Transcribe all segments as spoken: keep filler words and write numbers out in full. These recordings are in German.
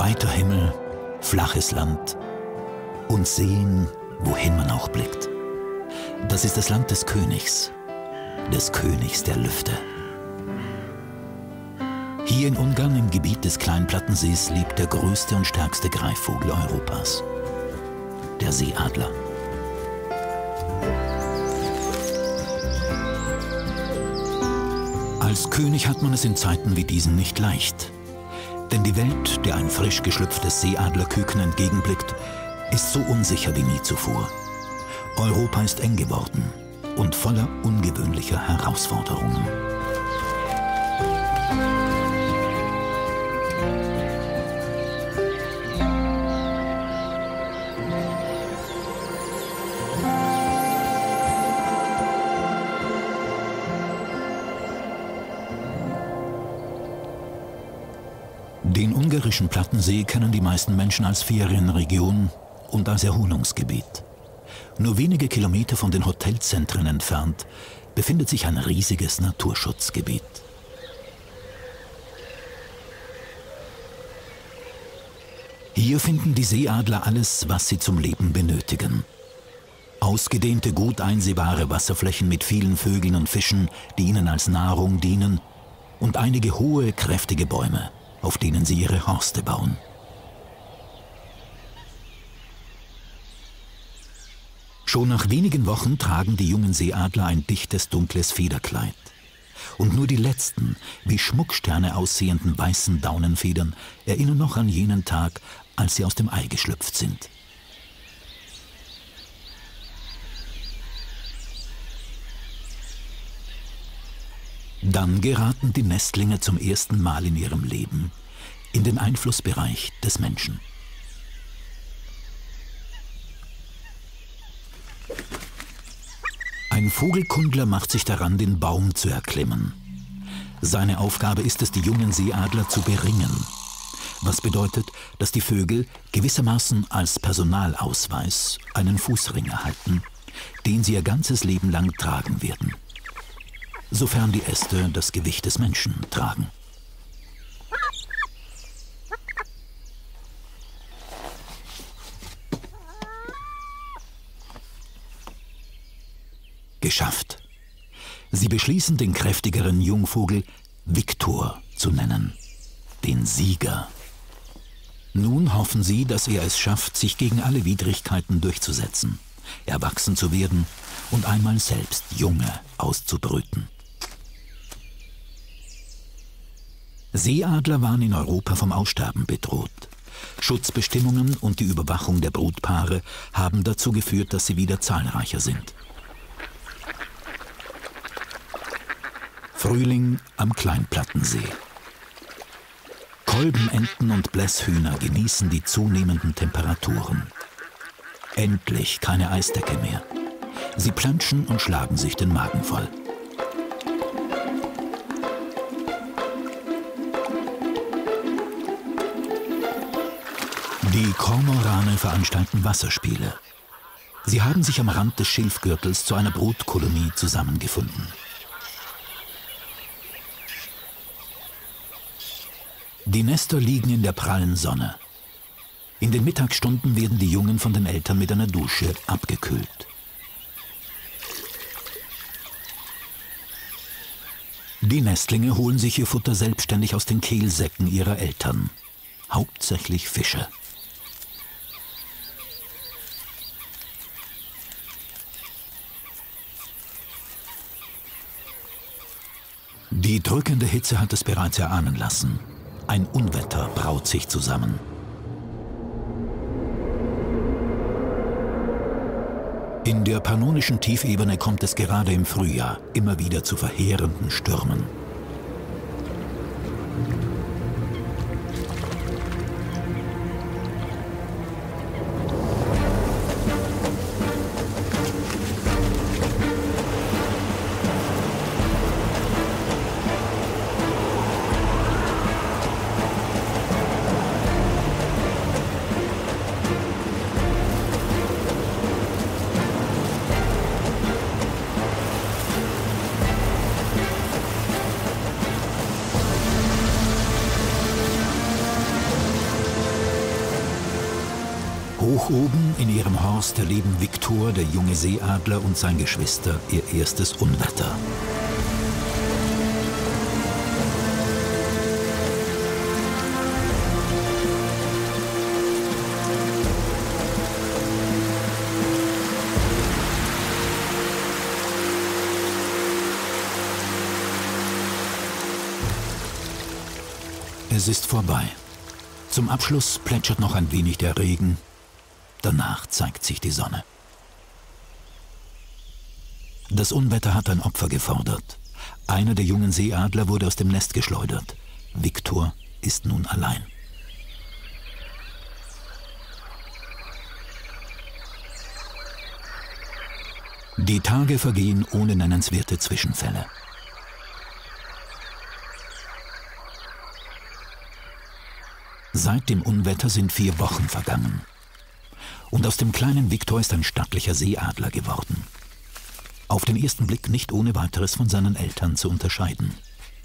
Weiter Himmel, flaches Land und Seen, wohin man auch blickt. Das ist das Land des Königs, des Königs der Lüfte. Hier in Ungarn, im Gebiet des Kleinplattensees, lebt der größte und stärkste Greifvogel Europas, der Seeadler. Als König hat man es in Zeiten wie diesen nicht leicht. Denn die Welt, der ein frisch geschlüpftes Seeadlerküken entgegenblickt, ist so unsicher wie nie zuvor. Europa ist eng geworden und voller ungewöhnlicher Herausforderungen. Den ungarischen Plattensee kennen die meisten Menschen als Ferienregion und als Erholungsgebiet. Nur wenige Kilometer von den Hotelzentren entfernt befindet sich ein riesiges Naturschutzgebiet. Hier finden die Seeadler alles, was sie zum Leben benötigen. Ausgedehnte, gut einsehbare Wasserflächen mit vielen Vögeln und Fischen, die ihnen als Nahrung dienen, und einige hohe, kräftige Bäume, auf denen sie ihre Horste bauen. Schon nach wenigen Wochen tragen die jungen Seeadler ein dichtes, dunkles Federkleid. Und nur die letzten, wie Schmucksterne aussehenden weißen Daunenfedern erinnern noch an jenen Tag, als sie aus dem Ei geschlüpft sind. Dann geraten die Nestlinge zum ersten Mal in ihrem Leben in den Einflussbereich des Menschen. Ein Vogelkundler macht sich daran, den Baum zu erklimmen. Seine Aufgabe ist es, die jungen Seeadler zu beringen. Was bedeutet, dass die Vögel gewissermaßen als Personalausweis einen Fußring erhalten, den sie ihr ganzes Leben lang tragen werden. Sofern die Äste das Gewicht des Menschen tragen. Geschafft. Sie beschließen, den kräftigeren Jungvogel Viktor zu nennen, den Sieger. Nun hoffen sie, dass er es schafft, sich gegen alle Widrigkeiten durchzusetzen, erwachsen zu werden und einmal selbst Junge auszubrüten. Seeadler waren in Europa vom Aussterben bedroht. Schutzbestimmungen und die Überwachung der Brutpaare haben dazu geführt, dass sie wieder zahlreicher sind. Frühling am Kleinplattensee. Kolbenenten und Blässhühner genießen die zunehmenden Temperaturen. Endlich keine Eisdecke mehr. Sie planschen und schlagen sich den Magen voll. Die Kormorane veranstalten Wasserspiele. Sie haben sich am Rand des Schilfgürtels zu einer Brutkolonie zusammengefunden. Die Nester liegen in der prallen Sonne. In den Mittagsstunden werden die Jungen von den Eltern mit einer Dusche abgekühlt. Die Nestlinge holen sich ihr Futter selbstständig aus den Kehlsäcken ihrer Eltern. Hauptsächlich Fische. Die drückende Hitze hat es bereits erahnen lassen. Ein Unwetter braut sich zusammen. In der pannonischen Tiefebene kommt es gerade im Frühjahr immer wieder zu verheerenden Stürmen. Hoch oben in ihrem Horst erleben Viktor, der junge Seeadler, und sein Geschwister ihr erstes Unwetter. Es ist vorbei. Zum Abschluss plätschert noch ein wenig der Regen. Danach zeigt sich die Sonne. Das Unwetter hat ein Opfer gefordert. Einer der jungen Seeadler wurde aus dem Nest geschleudert. Viktor ist nun allein. Die Tage vergehen ohne nennenswerte Zwischenfälle. Seit dem Unwetter sind vier Wochen vergangen. Und aus dem kleinen Viktor ist ein stattlicher Seeadler geworden. Auf den ersten Blick nicht ohne weiteres von seinen Eltern zu unterscheiden.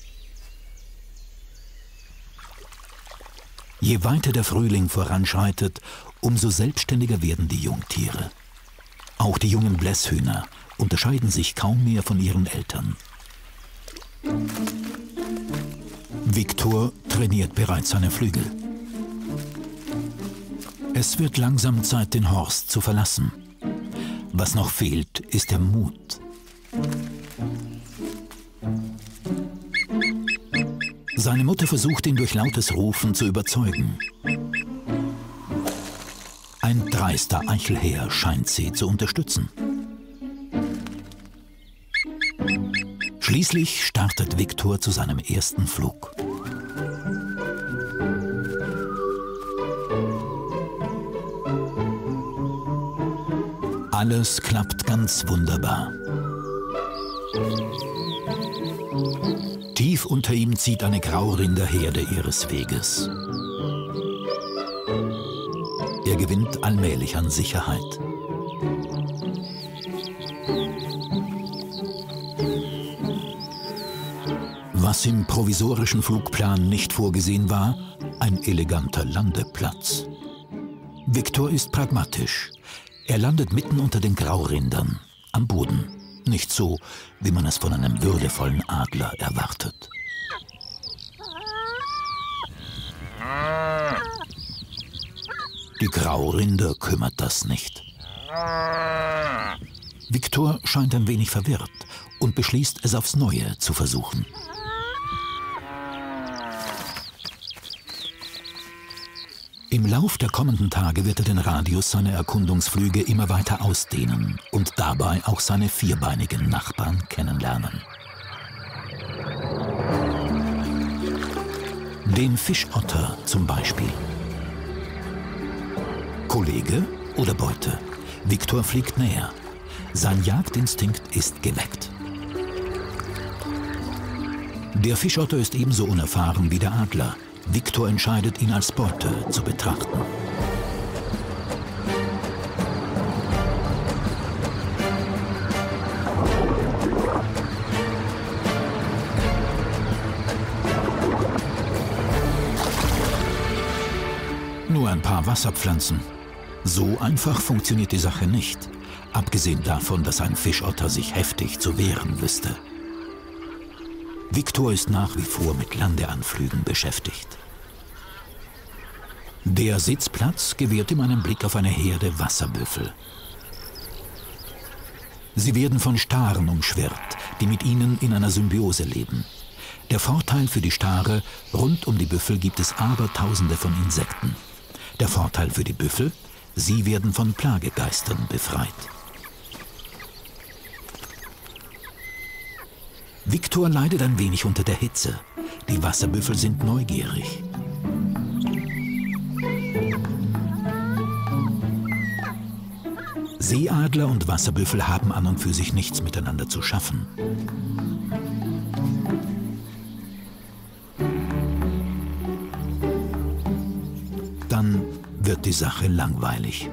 Je weiter der Frühling voranschreitet, umso selbstständiger werden die Jungtiere. Auch die jungen Blässhühner unterscheiden sich kaum mehr von ihren Eltern. Viktor trainiert bereits seine Flügel. Es wird langsam Zeit, den Horst zu verlassen. Was noch fehlt, ist der Mut. Seine Mutter versucht ihn durch lautes Rufen zu überzeugen. Ein dreister Eichelhäher scheint sie zu unterstützen. Schließlich startet Viktor zu seinem ersten Flug. Alles klappt ganz wunderbar. Tief unter ihm zieht eine Graurinderherde ihres Weges. Er gewinnt allmählich an Sicherheit. Was im provisorischen Flugplan nicht vorgesehen war, ein eleganter Landeplatz. Viktor ist pragmatisch. Er landet mitten unter den Graurindern, am Boden. Nicht so, wie man es von einem würdevollen Adler erwartet. Die Graurinder kümmert das nicht. Viktor scheint ein wenig verwirrt und beschließt, es aufs Neue zu versuchen. Im Lauf der kommenden Tage wird er den Radius seiner Erkundungsflüge immer weiter ausdehnen und dabei auch seine vierbeinigen Nachbarn kennenlernen. Den Fischotter zum Beispiel. Kollege oder Beute? Viktor fliegt näher. Sein Jagdinstinkt ist geweckt. Der Fischotter ist ebenso unerfahren wie der Adler. Viktor entscheidet, ihn als Beute zu betrachten. Nur ein paar Wasserpflanzen. So einfach funktioniert die Sache nicht. Abgesehen davon, dass ein Fischotter sich heftig zu wehren wüsste. Viktor ist nach wie vor mit Landeanflügen beschäftigt. Der Sitzplatz gewährt ihm einen Blick auf eine Herde Wasserbüffel. Sie werden von Staren umschwirrt, die mit ihnen in einer Symbiose leben. Der Vorteil für die Stare: rund um die Büffel gibt es Abertausende von Insekten. Der Vorteil für die Büffel: sie werden von Plagegeistern befreit. Viktor leidet ein wenig unter der Hitze. Die Wasserbüffel sind neugierig. Seeadler und Wasserbüffel haben an und für sich nichts miteinander zu schaffen. Dann wird die Sache langweilig.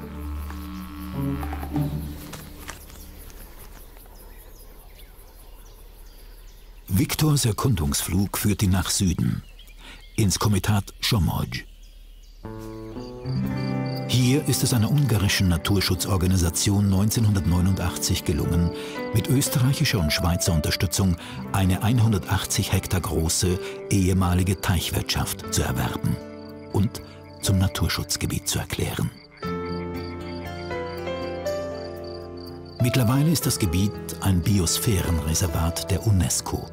Viktors Erkundungsflug führt ihn nach Süden, ins Komitat Chomodj. Hier ist es einer ungarischen Naturschutzorganisation neunzehnhundertneunundachtzig gelungen, mit österreichischer und Schweizer Unterstützung eine hundertachtzig Hektar große ehemalige Teichwirtschaft zu erwerben und zum Naturschutzgebiet zu erklären. Mittlerweile ist das Gebiet ein Biosphärenreservat der UNESCO.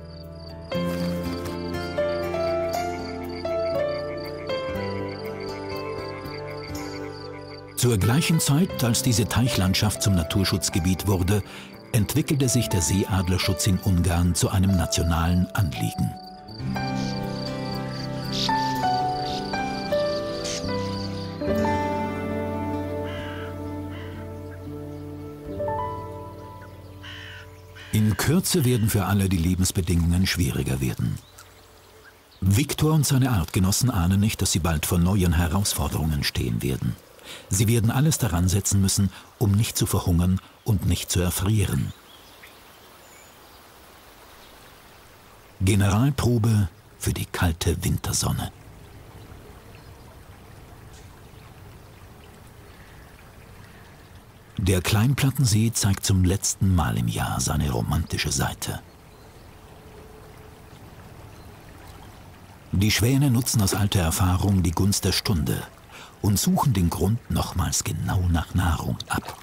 Zur gleichen Zeit, als diese Teichlandschaft zum Naturschutzgebiet wurde, entwickelte sich der Seeadlerschutz in Ungarn zu einem nationalen Anliegen. In Kürze werden für alle die Lebensbedingungen schwieriger werden. Viktor und seine Artgenossen ahnen nicht, dass sie bald vor neuen Herausforderungen stehen werden. Sie werden alles daran setzen müssen, um nicht zu verhungern und nicht zu erfrieren. Generalprobe für die kalte Wintersonne. Der Kleinplattensee zeigt zum letzten Mal im Jahr seine romantische Seite. Die Schwäne nutzen aus alter Erfahrung die Gunst der Stunde und suchen den Grund nochmals genau nach Nahrung ab.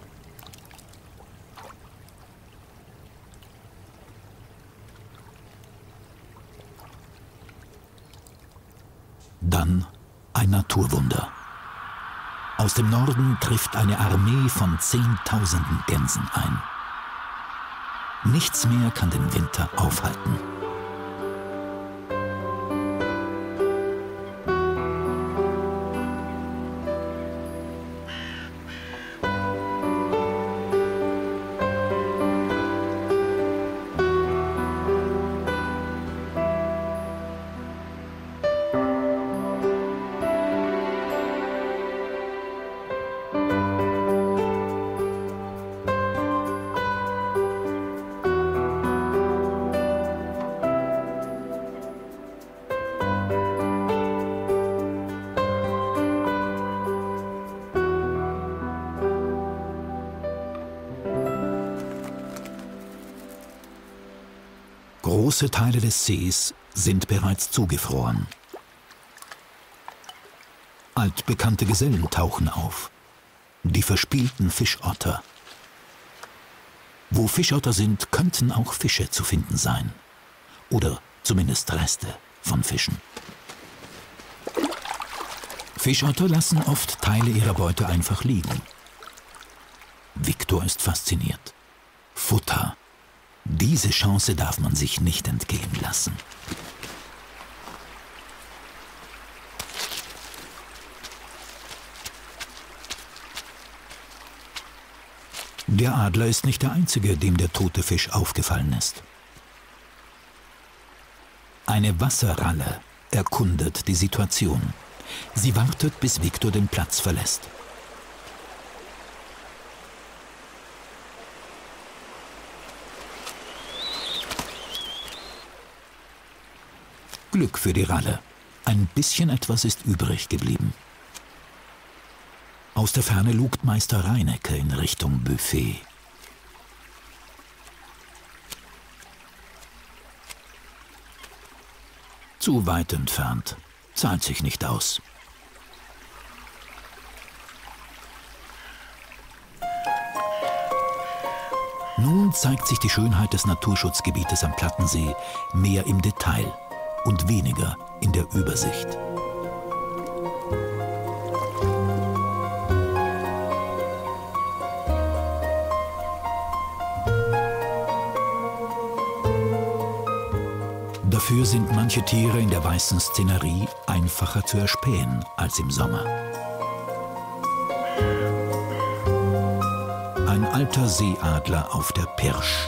Dann ein Naturwunder. Aus dem Norden trifft eine Armee von Zehntausenden Gänsen ein. Nichts mehr kann den Winter aufhalten. Große Teile des Sees sind bereits zugefroren. Altbekannte Gesellen tauchen auf, die verspielten Fischotter. Wo Fischotter sind, könnten auch Fische zu finden sein. Oder zumindest Reste von Fischen. Fischotter lassen oft Teile ihrer Beute einfach liegen. Viktor ist fasziniert. Futter. Diese Chance darf man sich nicht entgehen lassen. Der Adler ist nicht der einzige, dem der tote Fisch aufgefallen ist. Eine Wasserralle erkundet die Situation. Sie wartet, bis Viktor den Platz verlässt. Glück für die Ralle. Ein bisschen etwas ist übrig geblieben. Aus der Ferne lugt Meister Reinecke in Richtung Buffet. Zu weit entfernt. Zahlt sich nicht aus. Nun zeigt sich die Schönheit des Naturschutzgebietes am Plattensee mehr im Detail und weniger in der Übersicht. Dafür sind manche Tiere in der weißen Szenerie einfacher zu erspähen als im Sommer. Ein alter Seeadler auf der Pirsch.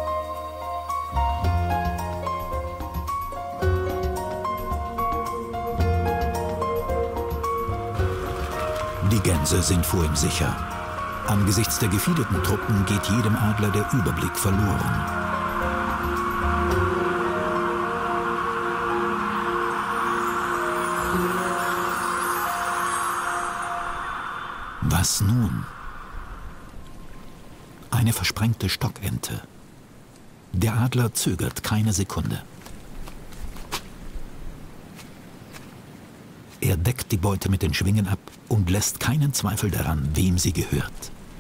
Die Gänse sind vor ihm sicher. Angesichts der gefiederten Truppen geht jedem Adler der Überblick verloren. Was nun? Eine versprengte Stockente. Der Adler zögert keine Sekunde. Er deckt die Beute mit den Schwingen ab und lässt keinen Zweifel daran, wem sie gehört.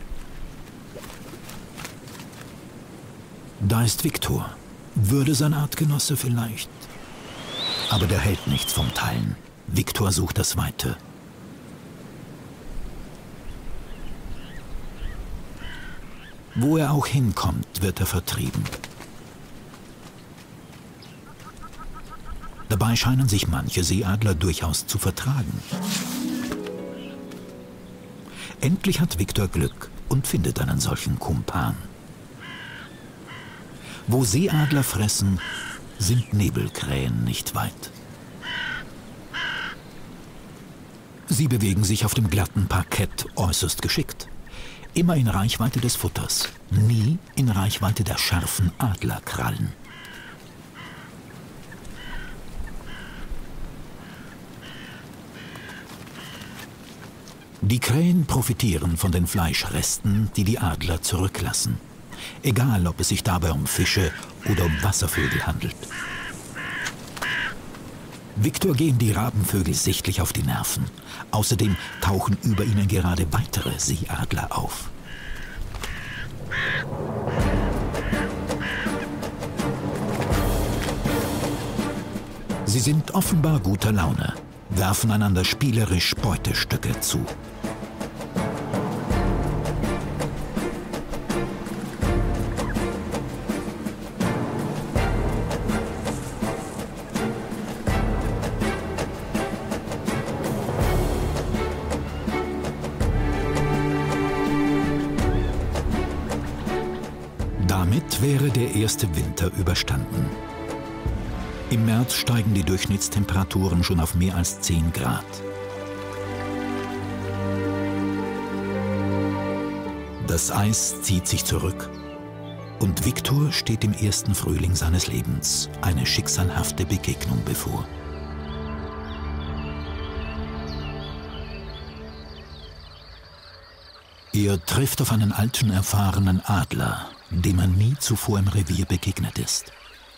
Da ist Viktor. Würde sein Artgenosse vielleicht? Aber der hält nichts vom Teilen. Viktor sucht das Weite. Wo er auch hinkommt, wird er vertrieben. Dabei scheinen sich manche Seeadler durchaus zu vertragen. Endlich hat Viktor Glück und findet einen solchen Kumpan. Wo Seeadler fressen, sind Nebelkrähen nicht weit. Sie bewegen sich auf dem glatten Parkett äußerst geschickt. Immer in Reichweite des Futters, nie in Reichweite der scharfen Adlerkrallen. Die Krähen profitieren von den Fleischresten, die die Adler zurücklassen. Egal, ob es sich dabei um Fische oder um Wasservögel handelt. Viktor gehen die Rabenvögel sichtlich auf die Nerven. Außerdem tauchen über ihnen gerade weitere Seeadler auf. Sie sind offenbar guter Laune, werfen einander spielerisch Beutestücke zu. Damit wäre der erste Winter überstanden. Im März steigen die Durchschnittstemperaturen schon auf mehr als zehn Grad. Das Eis zieht sich zurück und Viktor steht im ersten Frühling seines Lebens eine schicksalhafte Begegnung bevor. Er trifft auf einen alten, erfahrenen Adler, dem er nie zuvor im Revier begegnet ist.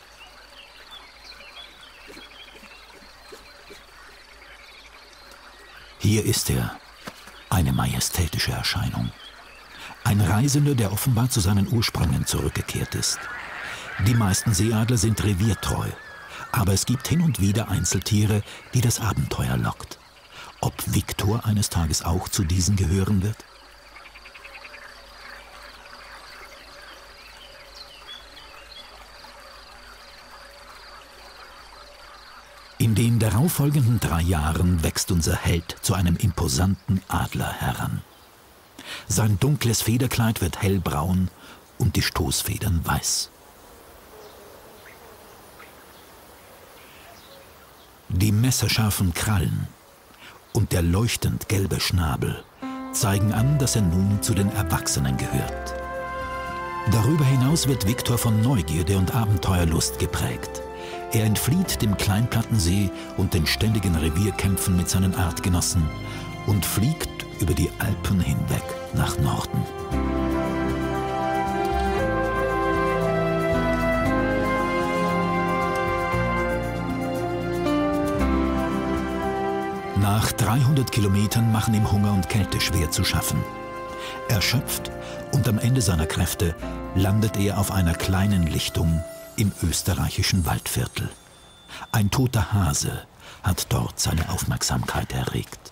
Hier ist er, eine majestätische Erscheinung. Ein Reisender, der offenbar zu seinen Ursprüngen zurückgekehrt ist. Die meisten Seeadler sind reviertreu, aber es gibt hin und wieder Einzeltiere, die das Abenteuer lockt. Ob Viktor eines Tages auch zu diesen gehören wird? In den darauffolgenden drei Jahren wächst unser Held zu einem imposanten Adler heran. Sein dunkles Federkleid wird hellbraun und die Stoßfedern weiß. Die messerscharfen Krallen und der leuchtend gelbe Schnabel zeigen an, dass er nun zu den Erwachsenen gehört. Darüber hinaus wird Viktor von Neugierde und Abenteuerlust geprägt. Er entflieht dem Kleinplattensee und den ständigen Revierkämpfen mit seinen Artgenossen und fliegt über die Alpen hinweg nach Norden. Nach dreihundert Kilometern machen ihm Hunger und Kälte schwer zu schaffen. Erschöpft und am Ende seiner Kräfte landet er auf einer kleinen Lichtung im österreichischen Waldviertel. Ein toter Hase hat dort seine Aufmerksamkeit erregt.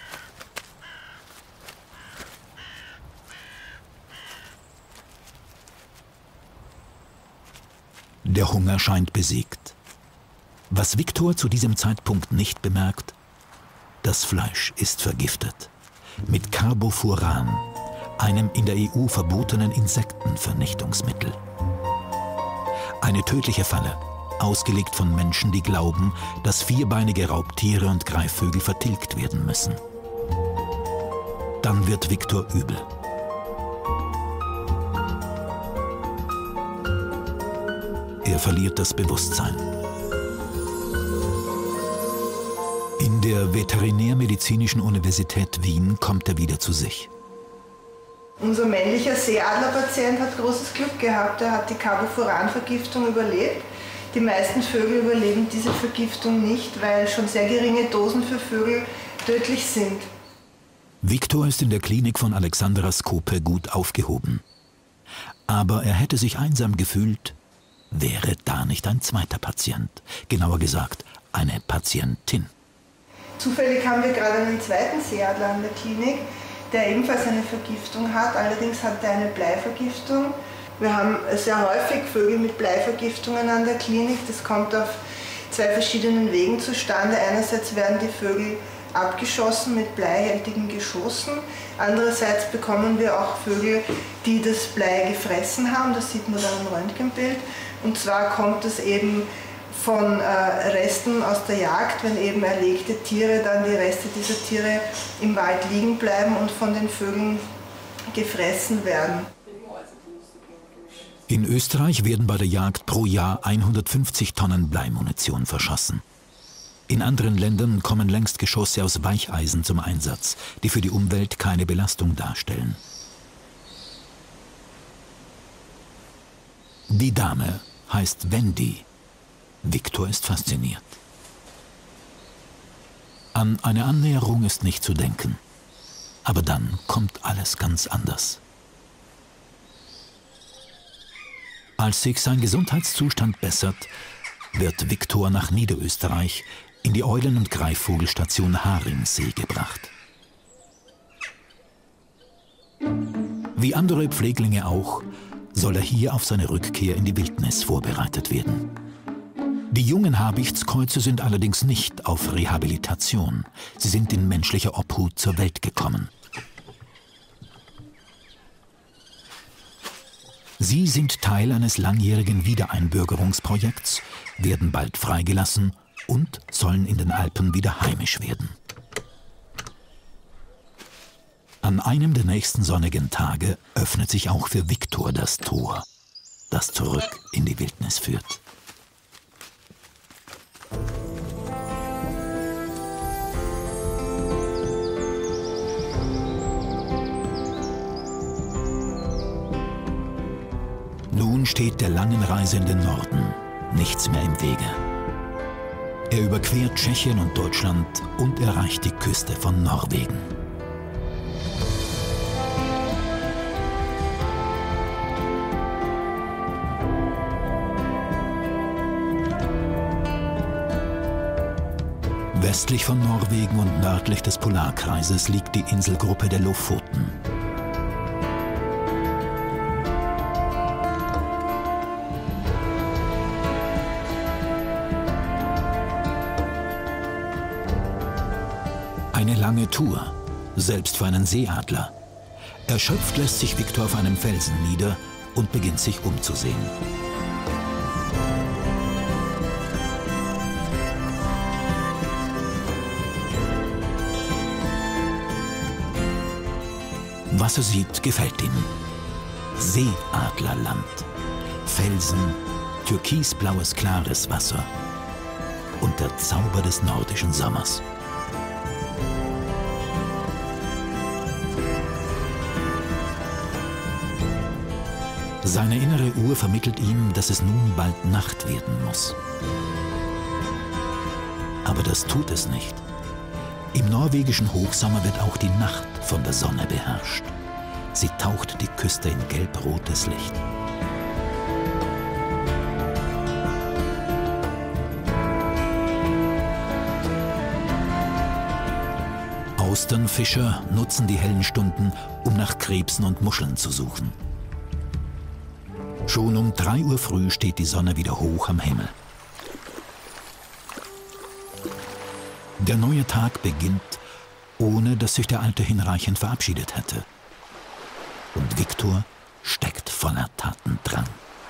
Der Hunger scheint besiegt. Was Viktor zu diesem Zeitpunkt nicht bemerkt: das Fleisch ist vergiftet mit Carbofuran, einem in der E U verbotenen Insektenvernichtungsmittel. Eine tödliche Falle, ausgelegt von Menschen, die glauben, dass vierbeinige Raubtiere und Greifvögel vertilgt werden müssen. Dann wird Viktor übel. Er verliert das Bewusstsein. In der Veterinärmedizinischen Universität Wien kommt er wieder zu sich. Unser männlicher Seeadlerpatient hat großes Glück gehabt. Er hat die Carbofuran-Vergiftung überlebt. Die meisten Vögel überleben diese Vergiftung nicht, weil schon sehr geringe Dosen für Vögel tödlich sind. Viktor ist in der Klinik von Alexandra Skope gut aufgehoben. Aber er hätte sich einsam gefühlt, wäre da nicht ein zweiter Patient. Genauer gesagt, eine Patientin. Zufällig haben wir gerade einen zweiten Seeadler an der Klinik, der ebenfalls eine Vergiftung hat. Allerdings hat er eine Bleivergiftung. Wir haben sehr häufig Vögel mit Bleivergiftungen an der Klinik. Das kommt auf zwei verschiedenen Wegen zustande. Einerseits werden die Vögel abgeschossen mit bleihaltigen Geschossen. Andererseits bekommen wir auch Vögel, die das Blei gefressen haben. Das sieht man dann im Röntgenbild. Und zwar kommt es eben von äh, Resten aus der Jagd, wenn eben erlegte Tiere, dann die Reste dieser Tiere im Wald liegen bleiben und von den Vögeln gefressen werden. In Österreich werden bei der Jagd pro Jahr hundertfünfzig Tonnen Bleimunition verschossen. In anderen Ländern kommen längst Geschosse aus Weicheisen zum Einsatz, die für die Umwelt keine Belastung darstellen. Die Dame heißt Wendy. Viktor ist fasziniert. An eine Annäherung ist nicht zu denken. Aber dann kommt alles ganz anders. Als sich sein Gesundheitszustand bessert, wird Viktor nach Niederösterreich in die Eulen- und Greifvogelstation Haringsee gebracht. Wie andere Pfleglinge auch, soll er hier auf seine Rückkehr in die Wildnis vorbereitet werden. Die jungen Habichtskäuze sind allerdings nicht auf Rehabilitation. Sie sind in menschlicher Obhut zur Welt gekommen. Sie sind Teil eines langjährigen Wiedereinbürgerungsprojekts, werden bald freigelassen und sollen in den Alpen wieder heimisch werden. An einem der nächsten sonnigen Tage öffnet sich auch für Viktor das Tor, das zurück in die Wildnis führt. Nun steht der langen Reise in den Norden nichts mehr im Wege. Er überquert Tschechien und Deutschland und erreicht die Küste von Norwegen. Westlich von Norwegen und nördlich des Polarkreises liegt die Inselgruppe der Lofoten. Eine lange Tour, selbst für einen Seeadler. Erschöpft lässt sich Viktor auf einem Felsen nieder und beginnt sich umzusehen. Was er sieht, gefällt ihm. Seeadlerland. Felsen, türkisblaues klares Wasser und der Zauber des nordischen Sommers. Seine innere Uhr vermittelt ihm, dass es nun bald Nacht werden muss. Aber das tut es nicht. Im norwegischen Hochsommer wird auch die Nacht von der Sonne beherrscht. Sie taucht die Küste in gelb-rotes Licht. Austernfischer nutzen die hellen Stunden, um nach Krebsen und Muscheln zu suchen. Schon um drei Uhr früh steht die Sonne wieder hoch am Himmel. Der neue Tag beginnt, ohne dass sich der Alte hinreichend verabschiedet hätte. Und Viktor steckt voller Tatendrang.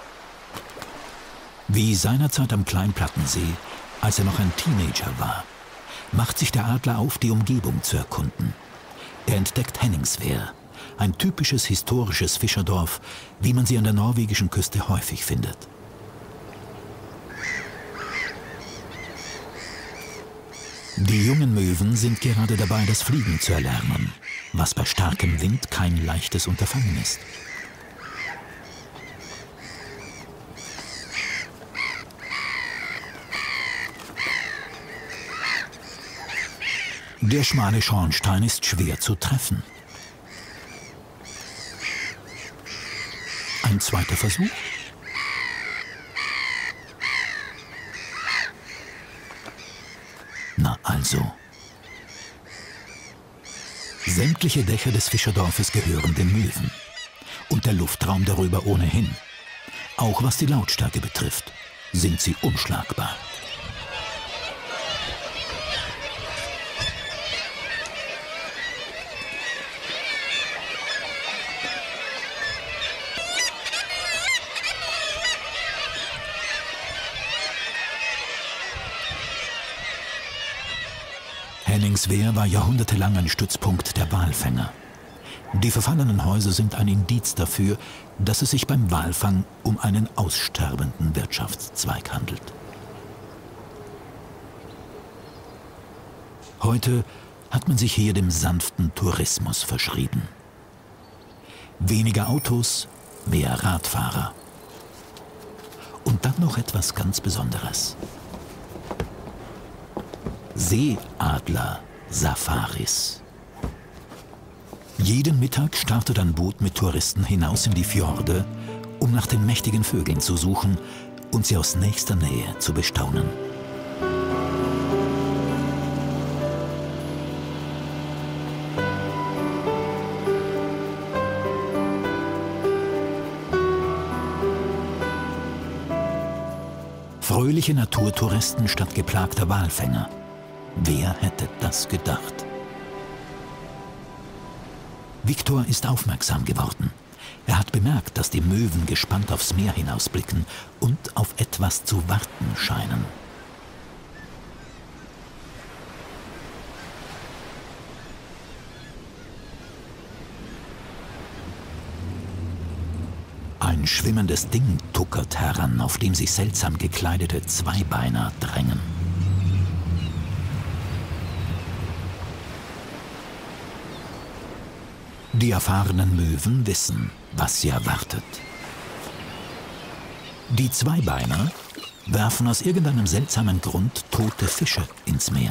Wie seinerzeit am Kleinplattensee, als er noch ein Teenager war, macht sich der Adler auf, die Umgebung zu erkunden. Er entdeckt Henningsvær, ein typisches historisches Fischerdorf, wie man sie an der norwegischen Küste häufig findet. Die jungen Möwen sind gerade dabei, das Fliegen zu erlernen, was bei starkem Wind kein leichtes Unterfangen ist. Der schmale Schornstein ist schwer zu treffen. Ein zweiter Versuch. Na also. Sämtliche Dächer des Fischerdorfes gehören den Möwen. Und der Luftraum darüber ohnehin. Auch was die Lautstärke betrifft, sind sie unschlagbar. Henningswehr war jahrhundertelang ein Stützpunkt der Walfänger. Die verfallenen Häuser sind ein Indiz dafür, dass es sich beim Walfang um einen aussterbenden Wirtschaftszweig handelt. Heute hat man sich hier dem sanften Tourismus verschrieben. Weniger Autos, mehr Radfahrer. Und dann noch etwas ganz Besonderes. Seeadler-Safaris. Jeden Mittag startet ein Boot mit Touristen hinaus in die Fjorde, um nach den mächtigen Vögeln zu suchen und sie aus nächster Nähe zu bestaunen. Fröhliche Naturtouristen statt geplagter Walfänger. Wer hätte das gedacht? Viktor ist aufmerksam geworden. Er hat bemerkt, dass die Möwen gespannt aufs Meer hinausblicken und auf etwas zu warten scheinen. Ein schwimmendes Ding tuckert heran, auf dem sich seltsam gekleidete Zweibeiner drängen. Die erfahrenen Möwen wissen, was sie erwartet. Die Zweibeiner werfen aus irgendeinem seltsamen Grund tote Fische ins Meer.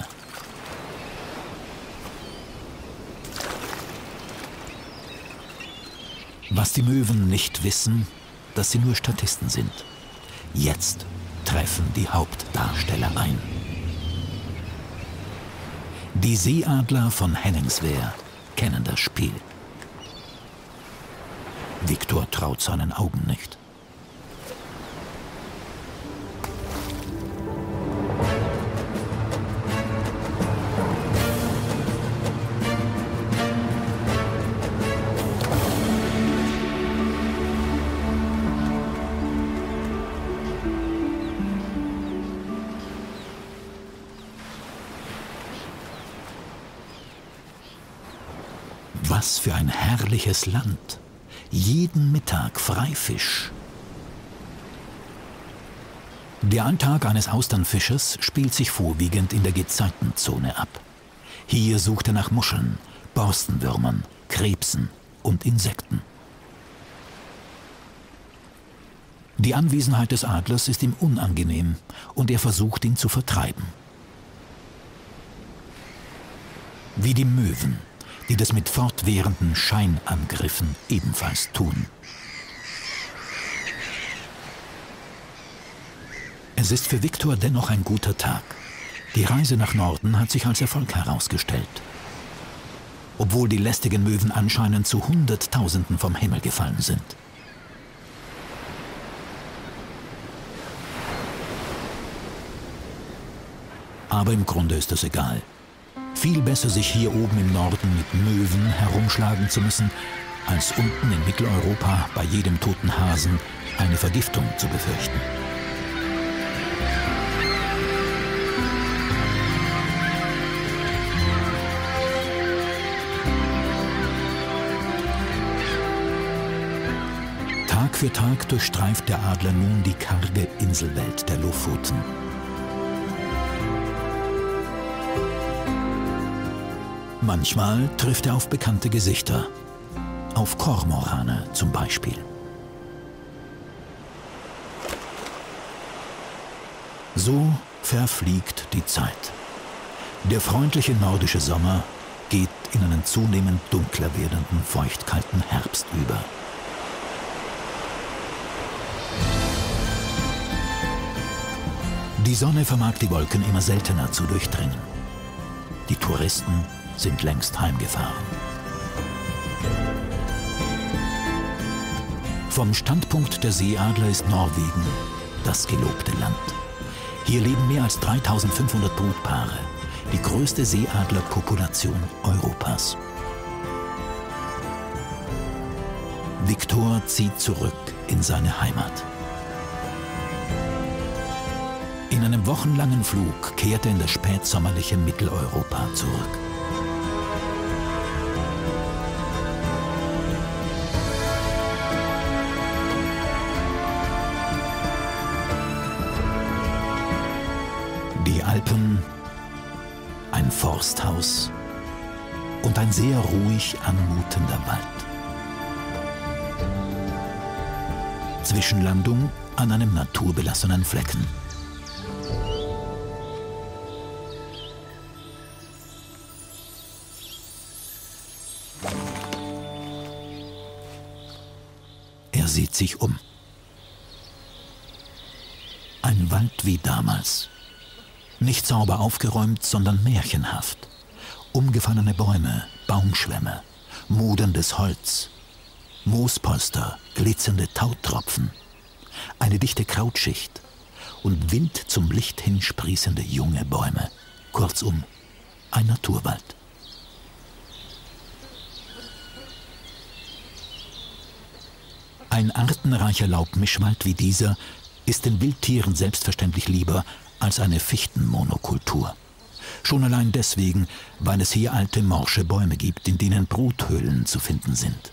Was die Möwen nicht wissen, dass sie nur Statisten sind. Jetzt treffen die Hauptdarsteller ein. Die Seeadler von Henningswehr kennen das Spiel. Viktor traut seinen Augen nicht. Was für ein herrliches Land! Jeden Mittag Freifisch. Der Alltag eines Austernfischers spielt sich vorwiegend in der Gezeitenzone ab. Hier sucht er nach Muscheln, Borstenwürmern, Krebsen und Insekten. Die Anwesenheit des Adlers ist ihm unangenehm und er versucht, ihn zu vertreiben. Wie die Möwen, die das mit fortwährenden Scheinangriffen ebenfalls tun. Es ist für Viktor dennoch ein guter Tag. Die Reise nach Norden hat sich als Erfolg herausgestellt. Obwohl die lästigen Möwen anscheinend zu Hunderttausenden vom Himmel gefallen sind. Aber im Grunde ist es egal. Viel besser, sich hier oben im Norden mit Möwen herumschlagen zu müssen, als unten in Mitteleuropa bei jedem toten Hasen eine Vergiftung zu befürchten. Tag für Tag durchstreift der Adler nun die karge Inselwelt der Lofoten. Manchmal trifft er auf bekannte Gesichter, auf Kormorane zum Beispiel. So verfliegt die Zeit. Der freundliche nordische Sommer geht in einen zunehmend dunkler werdenden, feuchtkalten Herbst über. Die Sonne vermag die Wolken immer seltener zu durchdringen. Die Touristen sind längst heimgefahren. Vom Standpunkt der Seeadler ist Norwegen das gelobte Land. Hier leben mehr als dreitausendfünfhundert Brutpaare, die größte Seeadlerpopulation Europas. Viktor zieht zurück in seine Heimat. In einem wochenlangen Flug kehrt er in das spätsommerliche Mitteleuropa zurück. Die Alpen, ein Forsthaus und ein sehr ruhig anmutender Wald. Zwischenlandung an einem naturbelassenen Flecken. Er sieht sich um. Ein Wald wie damals. Nicht sauber aufgeräumt, sondern märchenhaft. Umgefallene Bäume, Baumschwämme, moderndes Holz, Moospolster, glitzernde Tautropfen, eine dichte Krautschicht und wild zum Licht hin sprießende junge Bäume. Kurzum, ein Naturwald. Ein artenreicher Laubmischwald wie dieser ist den Wildtieren selbstverständlich lieber als eine Fichtenmonokultur. Schon allein deswegen, weil es hier alte, morsche Bäume gibt, in denen Bruthöhlen zu finden sind.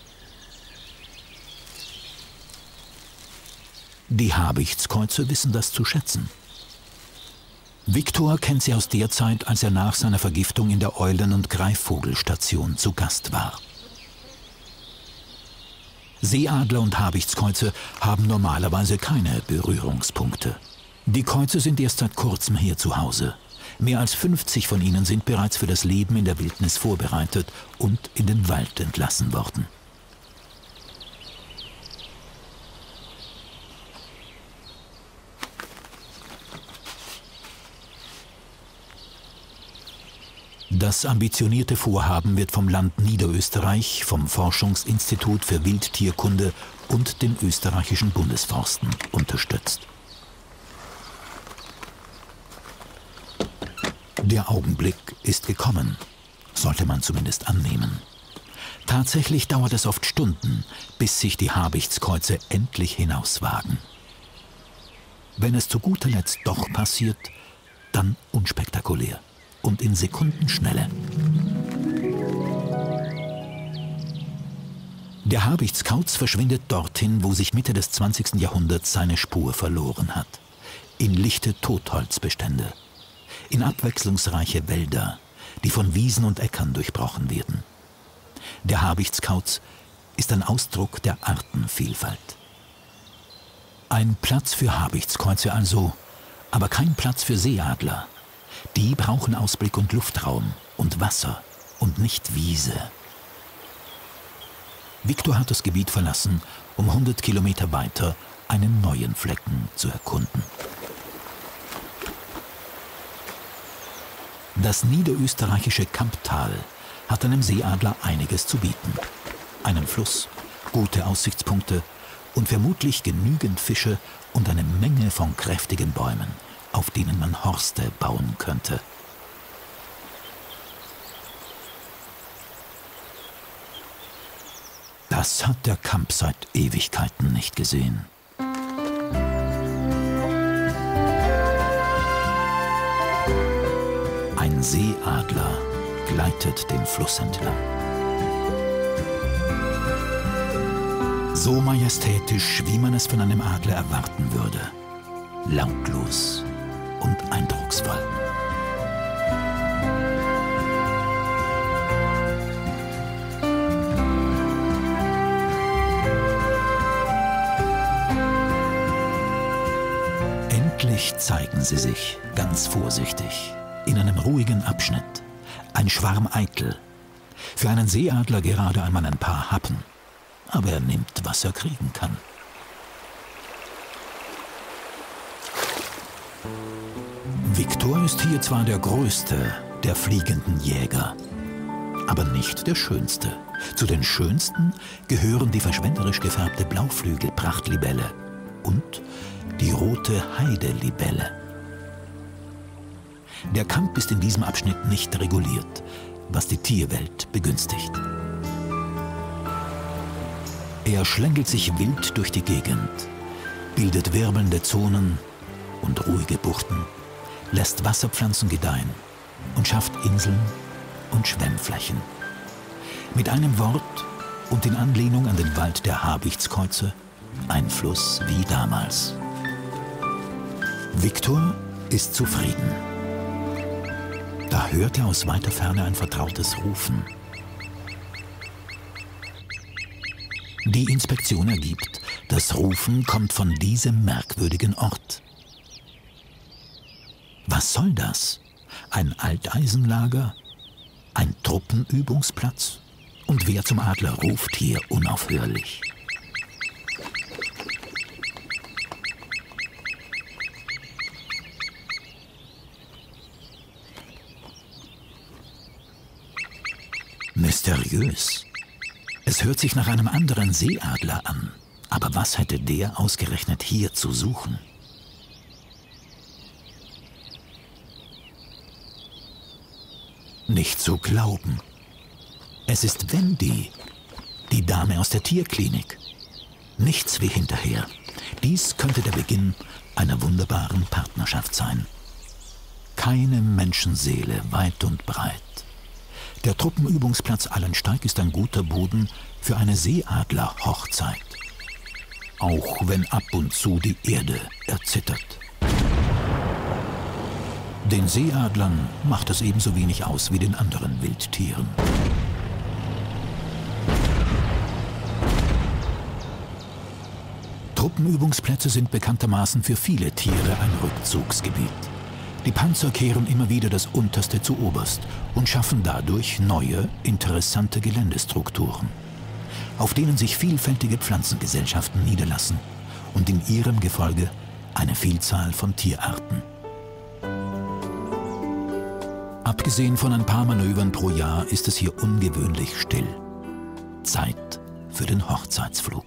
Die Habichtskäuze wissen das zu schätzen. Viktor kennt sie aus der Zeit, als er nach seiner Vergiftung in der Eulen- und Greifvogelstation zu Gast war. Seeadler und Habichtskäuze haben normalerweise keine Berührungspunkte. Die Käuze sind erst seit kurzem hier zu Hause. Mehr als fünfzig von ihnen sind bereits für das Leben in der Wildnis vorbereitet und in den Wald entlassen worden. Das ambitionierte Vorhaben wird vom Land Niederösterreich, vom Forschungsinstitut für Wildtierkunde und den österreichischen Bundesforsten unterstützt. Der Augenblick ist gekommen, sollte man zumindest annehmen. Tatsächlich dauert es oft Stunden, bis sich die Habichtskäuze endlich hinauswagen. Wenn es zu guter Letzt doch passiert, dann unspektakulär und in Sekundenschnelle. Der Habichtskauz verschwindet dorthin, wo sich Mitte des zwanzigsten Jahrhunderts seine Spur verloren hat. In lichte Totholzbestände. In abwechslungsreiche Wälder, die von Wiesen und Äckern durchbrochen werden. Der Habichtskauz ist ein Ausdruck der Artenvielfalt. Ein Platz für Habichtskäuze also, aber kein Platz für Seeadler. Die brauchen Ausblick und Luftraum und Wasser und nicht Wiese. Viktor hat das Gebiet verlassen, um hundert Kilometer weiter einen neuen Flecken zu erkunden. Das niederösterreichische Kamptal hat einem Seeadler einiges zu bieten. Einen Fluss, gute Aussichtspunkte und vermutlich genügend Fische und eine Menge von kräftigen Bäumen, auf denen man Horste bauen könnte. Das hat der Kamp seit Ewigkeiten nicht gesehen. Ein Seeadler gleitet den Fluss entlang. So majestätisch, wie man es von einem Adler erwarten würde. Lautlos und eindrucksvoll. Endlich zeigen sie sich, ganz vorsichtig, in einem ruhigen Abschnitt. Ein Schwarm Eitel. Für einen Seeadler gerade einmal ein paar Happen. Aber er nimmt, was er kriegen kann. Viktor ist hier zwar der größte der fliegenden Jäger, aber nicht der schönste. Zu den schönsten gehören die verschwenderisch gefärbte Blauflügel-Prachtlibelle und die rote Heidelibelle. Der Kampf ist in diesem Abschnitt nicht reguliert, was die Tierwelt begünstigt. Er schlängelt sich wild durch die Gegend, bildet wirbelnde Zonen und ruhige Buchten, lässt Wasserpflanzen gedeihen und schafft Inseln und Schwemmflächen. Mit einem Wort und in Anlehnung an den Wald der Habichtskäuze ein Fluss wie damals. Viktor ist zufrieden. Da hört er aus weiter Ferne ein vertrautes Rufen. Die Inspektion ergibt, das Rufen kommt von diesem merkwürdigen Ort. Was soll das? Ein Alteisenlager? Ein Truppenübungsplatz? Und wer zum Adler ruft hier unaufhörlich? Mysteriös. Es hört sich nach einem anderen Seeadler an. Aber was hätte der ausgerechnet hier zu suchen? Nicht zu glauben. Es ist Wendy, die Dame aus der Tierklinik. Nichts wie hinterher. Dies könnte der Beginn einer wunderbaren Partnerschaft sein. Keine Menschenseele weit und breit. Der Truppenübungsplatz Allensteig ist ein guter Boden für eine Seeadler-Hochzeit. Auch wenn ab und zu die Erde erzittert. Den Seeadlern macht es ebenso wenig aus wie den anderen Wildtieren. Truppenübungsplätze sind bekanntermaßen für viele Tiere ein Rückzugsgebiet. Die Panzer kehren immer wieder das Unterste zu oberst und schaffen dadurch neue, interessante Geländestrukturen, auf denen sich vielfältige Pflanzengesellschaften niederlassen und in ihrem Gefolge eine Vielzahl von Tierarten. Abgesehen von ein paar Manövern pro Jahr ist es hier ungewöhnlich still. Zeit für den Hochzeitsflug.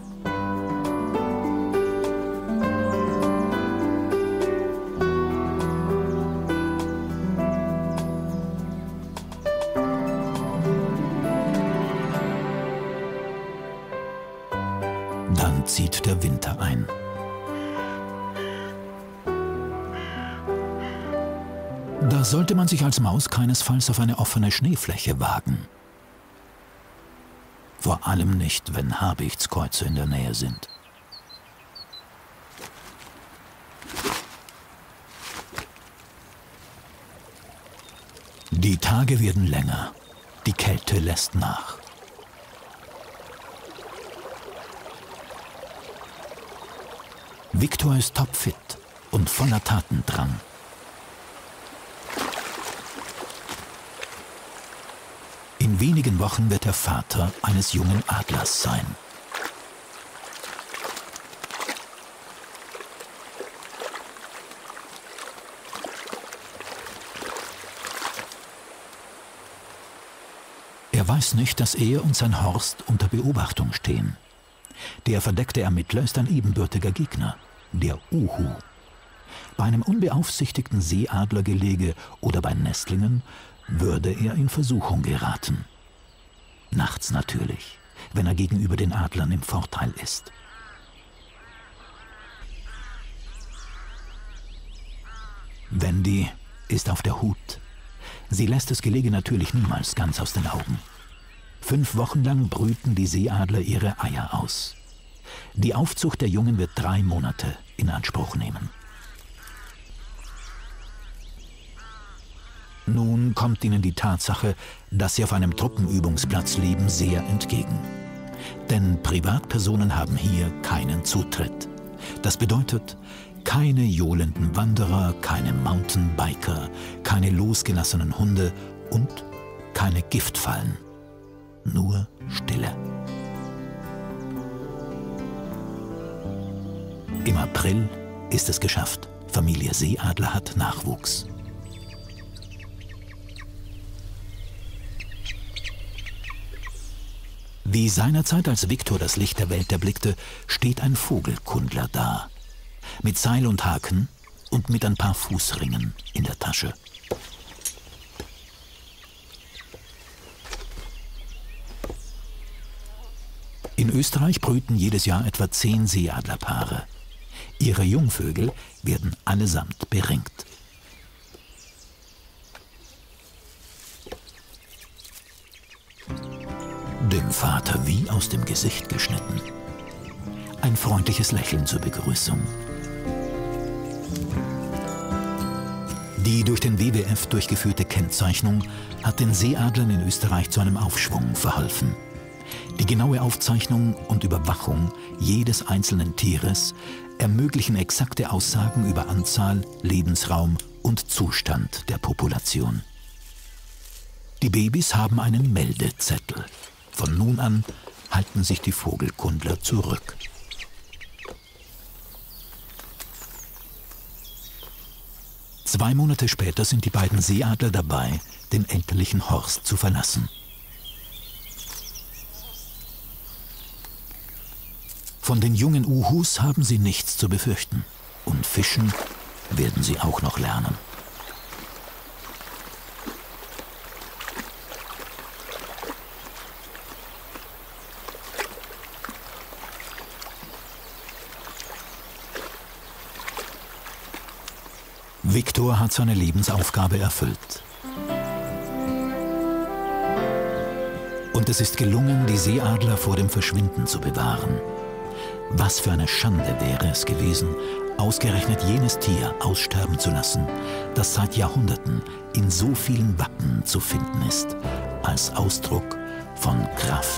Dann zieht der Winter ein. Da sollte man sich als Maus keinesfalls auf eine offene Schneefläche wagen. Vor allem nicht, wenn Habichtskäuze in der Nähe sind. Die Tage werden länger. Die Kälte lässt nach. Viktor ist topfit und voller Tatendrang. In wenigen Wochen wird er Vater eines jungen Adlers sein. Er weiß nicht, dass er und sein Horst unter Beobachtung stehen. Der verdeckte Ermittler ist ein ebenbürtiger Gegner, der Uhu. Bei einem unbeaufsichtigten Seeadlergelege oder bei Nestlingen würde er in Versuchung geraten. Nachts natürlich, wenn er gegenüber den Adlern im Vorteil ist. Wendy ist auf der Hut. Sie lässt das Gelege natürlich niemals ganz aus den Augen. Fünf Wochen lang brüten die Seeadler ihre Eier aus. Die Aufzucht der Jungen wird drei Monate in Anspruch nehmen. Nun kommt ihnen die Tatsache, dass sie auf einem Truppenübungsplatz leben, sehr entgegen. Denn Privatpersonen haben hier keinen Zutritt. Das bedeutet, Keine johlenden Wanderer, keine Mountainbiker, keine losgelassenen Hunde und keine Giftfallen. Nur Stille. Im April ist es geschafft. Familie Seeadler hat Nachwuchs. Wie seinerzeit, als Viktor das Licht der Welt erblickte, steht ein Vogelkundler da. Mit Seil und Haken und mit ein paar Fußringen in der Tasche. In Österreich brüten jedes Jahr etwa zehn Seeadlerpaare. Ihre Jungvögel werden allesamt beringt. Dem Vater wie aus dem Gesicht geschnitten. Ein freundliches Lächeln zur Begrüßung. Die durch den W W F durchgeführte Kennzeichnung hat den Seeadlern in Österreich zu einem Aufschwung verholfen. Die genaue Aufzeichnung und Überwachung jedes einzelnen Tieres ermöglichen exakte Aussagen über Anzahl, Lebensraum und Zustand der Population. Die Babys haben einen Meldezettel. Von nun an halten sich die Vogelkundler zurück. Zwei Monate später sind die beiden Seeadler dabei, den elterlichen Horst zu verlassen. Von den jungen Uhus haben sie nichts zu befürchten. Und fischen werden sie auch noch lernen. Viktor hat seine Lebensaufgabe erfüllt. Und es ist gelungen, die Seeadler vor dem Verschwinden zu bewahren. Was für eine Schande wäre es gewesen, ausgerechnet jenes Tier aussterben zu lassen, das seit Jahrhunderten in so vielen Wappen zu finden ist, als Ausdruck von Kraft,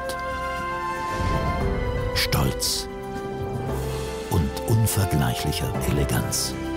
Stolz und unvergleichlicher Eleganz.